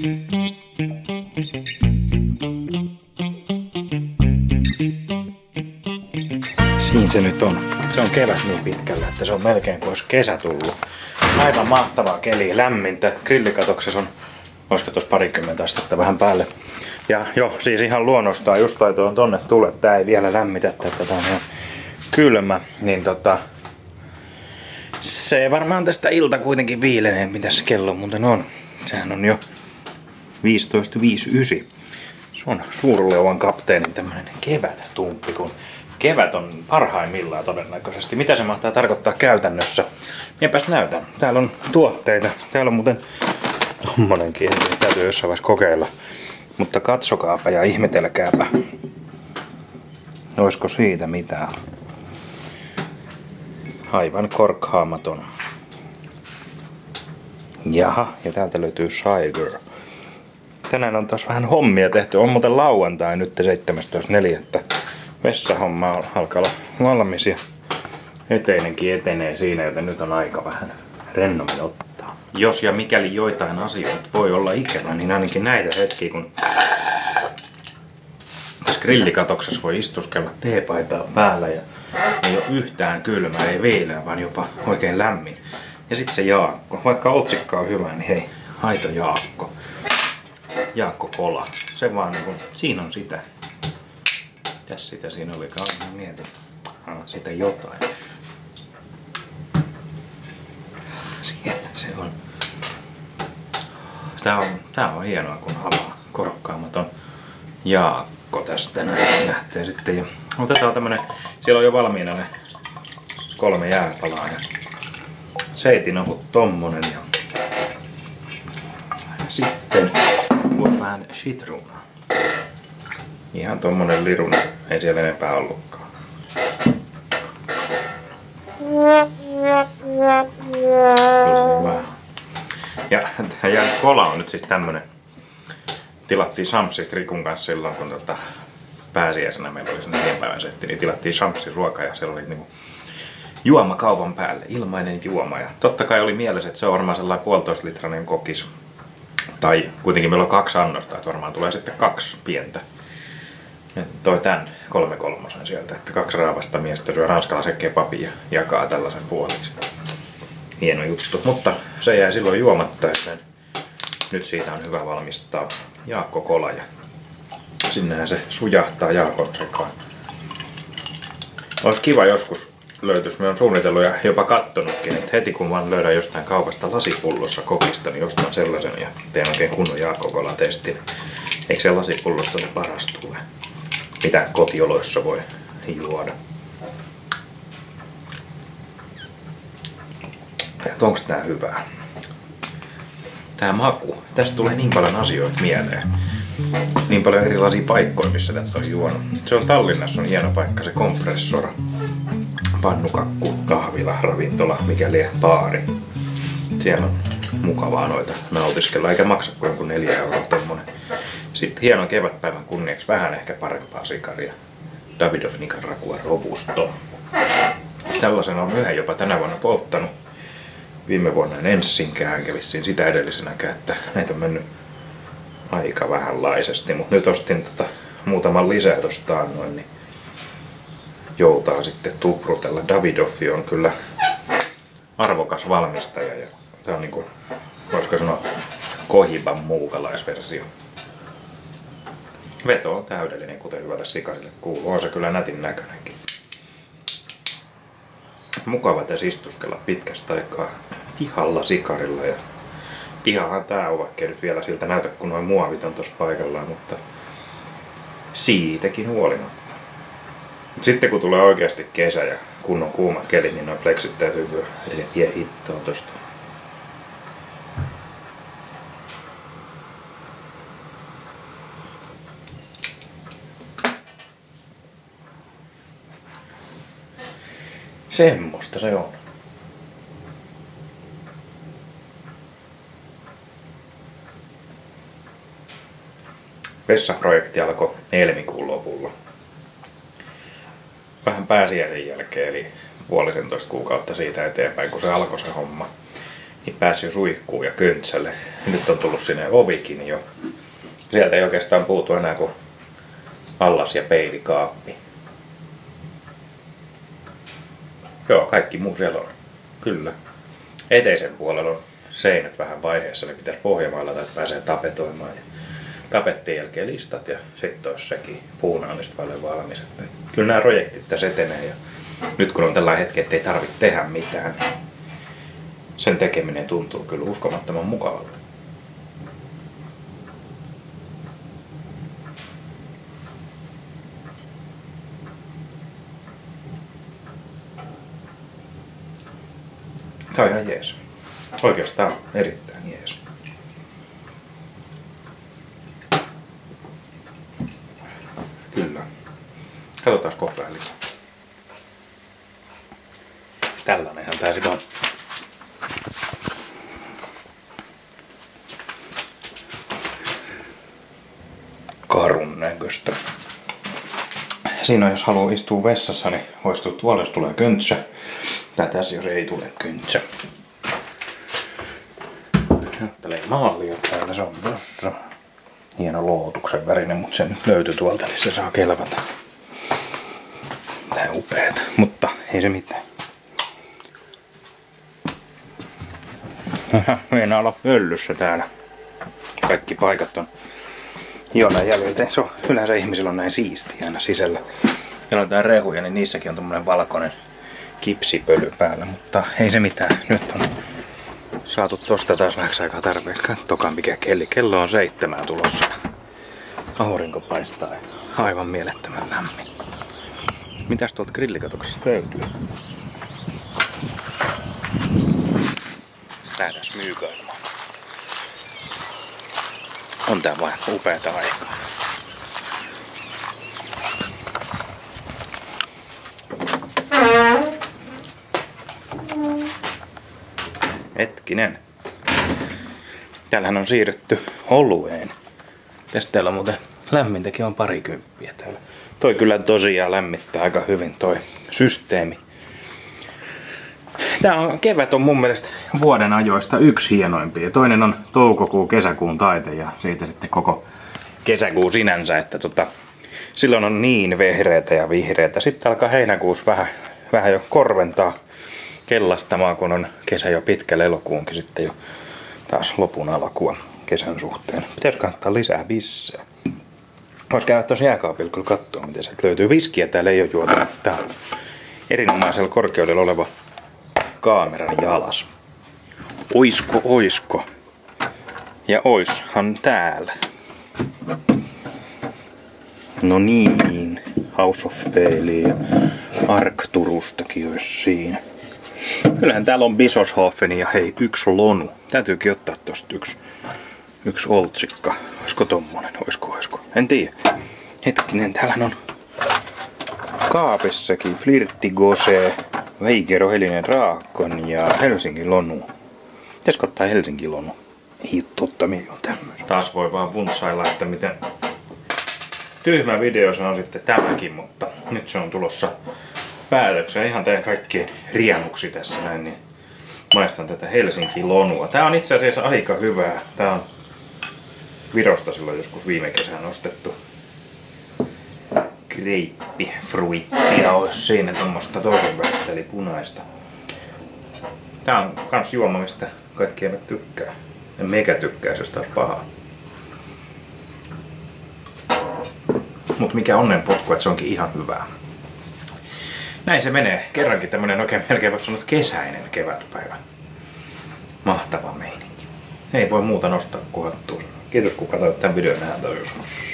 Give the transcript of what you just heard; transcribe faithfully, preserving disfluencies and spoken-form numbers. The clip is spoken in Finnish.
Siinä se nyt on. Se on kevät niin pitkällä, että se on melkein kuin olisi kesä tullut. Aivan mahtavaa keliä, lämmintä. Grillikatoksessa on, olisiko tuossa parikymmentä astetta vähän päälle. Ja jo, siis ihan luonnostaan just laitoin tonne tulle. Tää ei vielä lämmitä, että tää on ihan kylmä. Niin tota... Se varmaan tästä ilta kuitenkin viilenee, mitä se kello muuten on. Sehän on jo viisitoista viisikymmentäyhdeksän. Se on Suurleuan kapteenin tämmönen kevättumppi, kun kevät on parhaimmillaan todennäköisesti. Mitä se mahtaa tarkoittaa käytännössä? Mienpäs näytän. Täällä on tuotteita. Täällä on muuten tommonenkin, täytyy jossain vaiheessa kokeilla. Mutta katsokaapa ja ihmetelkääpä. Olisiko siitä mitään? Aivan korkhaamaton. Jaha, ja täältä löytyy Shiger. Tänään on taas vähän hommia tehty. On muuten lauantai nyt seitsemästoista neljättä Vessahomma alkaa olla valmis ja eteinenkin etenee siinä, joten nyt on aika vähän rennommin ottaa. Jos ja mikäli joitain asioita voi olla ikävä, niin ainakin näitä hetkiä, kun tässä grillikatoksessa voi istuskella teepaitaa päällä ja ei ole yhtään kylmää, ei viileä, vaan jopa oikein lämmin. Ja sitten se Jaakko. Vaikka otsikko on hyvä, niin hei, Aito Jaakko. Jaakko Kola. Se vaan niin kuin, siinä on sitä. Mitäs sitä siinä olikaan? Mä mietin. Ah, sitä jotain. Siellä se on. Tää on, tää on hienoa, kun avaa korkkaamaton Jaakko tästä näin lähtee sitten. Ja otetaan tämmönen, siellä on jo valmiina ne kolme jääpalaa ja seitinohut tommonen ja sitten voisi vähän sitruunaa. Ihan tommonen liruna, ei siellä enempää ollutkaan. Ja tämä kola on nyt siis tämmönen. Tilattiin Samsista Rikun kanssa silloin, kun tota pääsiäisenä meillä oli sellainen neljän setti, niin tilattiin Samsin ruoka ja siellä oli niinku juoma kaupan päälle, ilmainen juoma. Ja totta kai oli mielessä, että se on varmaan sellainen puolitoista litrainen kokis. Tai kuitenkin meillä on kaksi annosta, että varmaan tulee sitten kaksi pientä. Ja toi tän kolme kolmosen sieltä, että kaksi raavasta miestä syö ranskalaisen kebabin ja jakaa tällaisen puoliksi. Hieno juttu, mutta se jäi silloin juomatta, että nyt siitä on hyvä valmistaa Jaakko Kola ja sinnehän se sujahtaa Jaakon sekaan. Olisi kiva joskus löytyisi, me on suunnitellut ja jopa kattonutkin, että heti kun vaan löydän jostain kaupasta lasipullossa kokista, niin ostan sellaisen ja teen oikein kunnon Jaakko Kola testin. Eikö se lasipullosta se paras tule? Mitä kotioloissa voi juoda? Onko tää hyvää? Tää maku. Tästä tulee niin paljon asioita mieleen. Niin paljon erilaisia paikkoja, missä tätä on juonut. Se on Tallinnassa, on hieno paikka, se Kompressor. Pannukakku, kahvila, ravintola, mikäli baari. Siellä on mukavaa noita nautiskella, eikä maksa kuin jonkun neljä euroa tommonen. Sitten hienon kevätpäivän kunniaksi vähän ehkä parempaa sikaria. Davidoff Nicaragua Robusto. Tällaisen on yhden jopa tänä vuonna polttanut. Viime vuonna en ensinkään kävisin sitä edellisenäkään, että näitä on mennyt aika vähänlaisesti. Mutta nyt ostin tota muutaman lisää tosta noin, niin joutaa sitten tuprutella. Davidoffi on kyllä arvokas valmistaja ja se on niinku, voisiko sanoa, Kohiban muukalaisversio. Veto on täydellinen, kuten hyvälle sikarille kuuluu. On se kyllä nätin näköinenkin. Mukava tässä istuskella pitkästä aikaa pihalla sikarilla. Ja pihahan tää on, vaikka nyt vielä siltä näytä, kun noin muovit on tossa paikallaan, mutta siitäkin huolimatta. Sitten kun tulee oikeasti kesä ja kunnon kuumat kelit, niin noin pleksit täytyy kyllä repiä hittoa tosta. Semmosta se on. Vessaprojekti alkoi helmikuun lopulla. Vähän pääsiäisen jälkeen, eli puolisentoista kuukautta siitä eteenpäin, kun se alkoi se homma. niin pääsi jo suihkuun ja kyntsälle. Nyt on tullut sinne ovikin jo. Sieltä ei oikeastaan puutu enää kuin allas- ja peilikaappi. Joo, kaikki muu siellä on. Kyllä. Eteisen puolella on seinät vähän vaiheessa, ne pitäisi pohjamailla, että pääsee tapetoimaan. Ja tapettiin jälkeen listat ja sitten olisi sekin puunaalista paljon valmis. Että kyllä nämä projektit tässä etenee ja nyt kun on tällainen hetki, ettei tarvitse tehdä mitään, niin sen tekeminen tuntuu kyllä uskomattoman mukavalta. Tää on ihan jees. Oikeastaan erittäin jees. Kyllä. Katsotaan kohta lisää. Tällainenhan tää sit on. Karun näköistä. Siinä on, jos haluaa istua vessassa, niin voi istua tuolla, jos tulee köntsä. Tai tässä, jos ei tule köntsä. Ajattelee maalia täällä, se on tossa. Hieno lootuksen värinen, mutta se nyt löytyi tuolta, niin se saa kelvata. Tää upeeta, mutta ei se mitään. Meinaa olla pöllyssä täällä. Kaikki paikat on hionan jäljiltä. Se on, yleensä ihmisillä on näin siistiä aina sisällä. Ja laitetaan rehuja, niin niissäkin on tommonen valkoinen kipsipöly päällä, mutta ei se mitään. Nyt on saatu tosta taas vähäksi aikaa tarpeeksi. Kattokaa mikä kelli. Kello on seitsemään tulossa. Aurinko paistaa. Aivan mielettömän lämmin. Mitäs tuolta grillikatoksesta löytyy? Lähdäs myykailemaan. On tää vain upeata aikaa. Hetkinen. Täällähän on siirrytty olueen. Tästä täällä on muuten lämmintäkin on parikymppiä täällä. Toi kyllä tosiaan lämmittää aika hyvin toi systeemi. Tää on, kevät on mun mielestä vuoden ajoista yksi hienoimpia. Toinen on toukokuu, kesäkuun taite ja siitä sitten koko kesäkuu sinänsä, että tota, silloin on niin vehreätä ja vihreätä. Sitten alkaa heinäkuussa vähän, vähän jo korventaa kellastamaan, kun on kesä jo pitkällä, elokuunkin sitten jo taas lopun alkua kesän suhteen. Pitäis kannattaa lisää bissejä. Vois käydä tuossa jääkaapilla kyllä katsoa, miten sieltä löytyy. Viskiä täällä ei ole juotu, mutta tää on erinomaisella korkeudella oleva kameran jalas. Oisko, oisko. Ja oishan täällä. No niin. House of Baileya ja Arcturustakin olisi siinä. Kyllähän täällä on Bischofshofen ja hei, yksi lonu. Täytyykin ottaa tosta yksi, yksi oltsikka. Oisko tommonen? Oisko, oisko? En tiedä. Hetkinen, täällä on kaapissakin Flirtti Gose, Veikero Helinen Raakon ja Helsingin lonu. Pitäisikö ottaa Helsingin lonu? Ei totta, mihin on tämmöistä. Taas voi vaan vuntsailla, että miten tyhmä video se on sitten tämäkin, mutta nyt se on tulossa päätökseen. Ihan teidän kaikkien riemuksi tässä näin, niin maistan tätä Helsingin lonua. Tää on itse asiassa aika hyvää. Tää on Virosta silloin joskus viime kesänä ostettu. Greippifruittia olisi siinä tommoista toisen välistä, eli punaista. Tää on kans juoma, mistä kaikki eivät tykkää. En meikä tykkää, jos taas pahaa. Mut mikä onnenpotku, että se onkin ihan hyvää. Näin se menee. Kerrankin tämmönen oikein melkein voisi sanoa kesäinen kevätpäivä. Mahtava meininki. Ei voi muuta nostaa kuin hattuun. Kiitos kun katsoit tämän videon, nähdään taas joskus.